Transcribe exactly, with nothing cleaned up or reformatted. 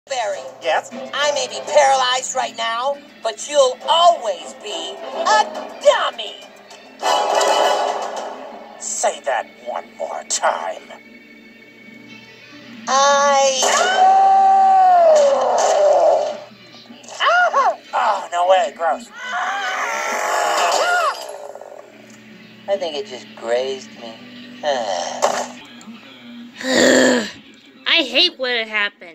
Barry. Yes? I may be paralyzed right now, but you'll always be a dummy. Say that one more time. I... Oh, no way, gross. I think it just grazed me. I hate when it happens.